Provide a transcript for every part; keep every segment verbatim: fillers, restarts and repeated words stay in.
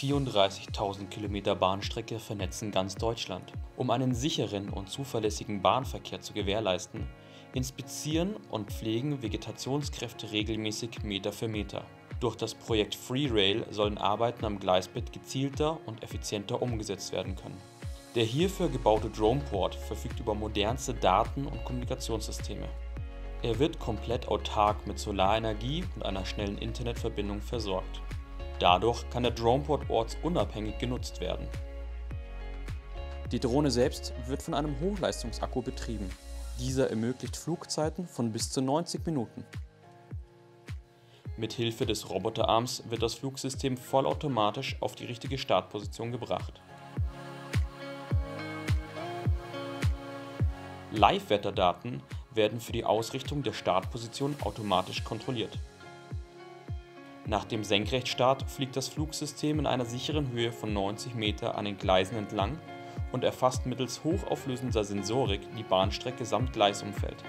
vierunddreißigtausend Kilometer Bahnstrecke vernetzen ganz Deutschland. Um einen sicheren und zuverlässigen Bahnverkehr zu gewährleisten, inspizieren und pflegen Vegetationskräfte regelmäßig Meter für Meter. Durch das Projekt FreeRail sollen Arbeiten am Gleisbett gezielter und effizienter umgesetzt werden können. Der hierfür gebaute Droneport verfügt über modernste Daten- und Kommunikationssysteme. Er wird komplett autark mit Solarenergie und einer schnellen Internetverbindung versorgt. Dadurch kann der Droneport ortsunabhängig genutzt werden. Die Drohne selbst wird von einem Hochleistungsakku betrieben. Dieser ermöglicht Flugzeiten von bis zu neunzig Minuten. Mit Hilfe des Roboterarms wird das Flugsystem vollautomatisch auf die richtige Startposition gebracht. Live-Wetterdaten werden für die Ausrichtung der Startposition automatisch kontrolliert. Nach dem Senkrechtstart fliegt das Flugsystem in einer sicheren Höhe von neunzig Meter an den Gleisen entlang und erfasst mittels hochauflösender Sensorik die Bahnstrecke samt Gleisumfeld.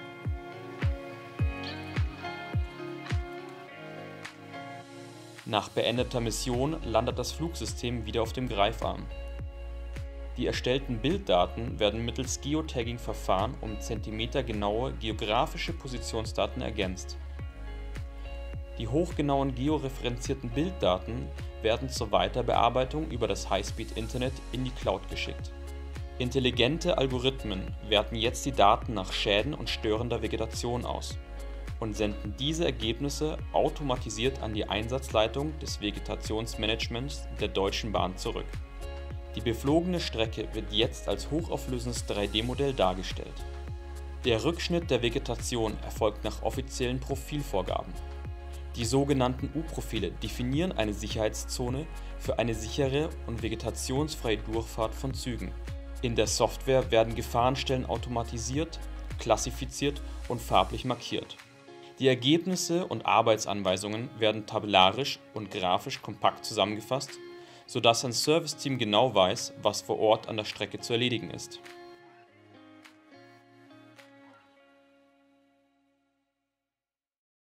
Nach beendeter Mission landet das Flugsystem wieder auf dem Greifarm. Die erstellten Bilddaten werden mittels Geotagging-Verfahren um zentimetergenaue geografische Positionsdaten ergänzt. Die hochgenauen georeferenzierten Bilddaten werden zur Weiterbearbeitung über das Highspeed-Internet in die Cloud geschickt. Intelligente Algorithmen werten jetzt die Daten nach Schäden und störender Vegetation aus und senden diese Ergebnisse automatisiert an die Einsatzleitung des Vegetationsmanagements der Deutschen Bahn zurück. Die beflogene Strecke wird jetzt als hochauflösendes drei D Modell dargestellt. Der Rückschnitt der Vegetation erfolgt nach offiziellen Profilvorgaben. Die sogenannten U-Profile definieren eine Sicherheitszone für eine sichere und vegetationsfreie Durchfahrt von Zügen. In der Software werden Gefahrenstellen automatisiert, klassifiziert und farblich markiert. Die Ergebnisse und Arbeitsanweisungen werden tabellarisch und grafisch kompakt zusammengefasst, sodass ein Serviceteam genau weiß, was vor Ort an der Strecke zu erledigen ist.